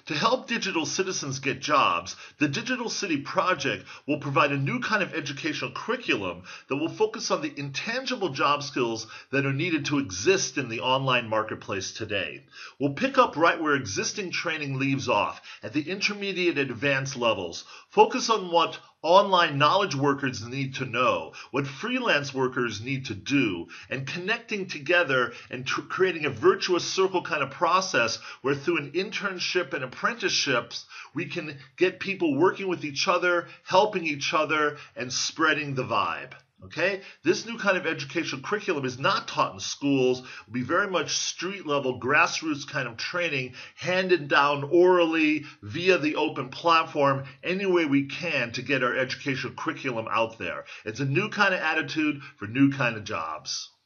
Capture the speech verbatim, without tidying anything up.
To help digital citizens get jobs, the Digital City Project will provide a new kind of educational curriculum that will focus on the intangible job skills that are needed to exist in the online marketplace today. We'll pick up right where existing training leaves off, at the intermediate and advanced levels. Focus on what online knowledge workers need to know, what freelance workers need to do, and connecting together and tr- creating a virtuous circle kind of process where through an internship and apprenticeships, we can get people working with each other, helping each other, and spreading the vibe. Okay, this new kind of educational curriculum is not taught in schools. It will be very much street level, grassroots kind of training, handed down orally via the open platform any way we can to get our educational curriculum out there. It's a new kind of attitude for new kind of jobs.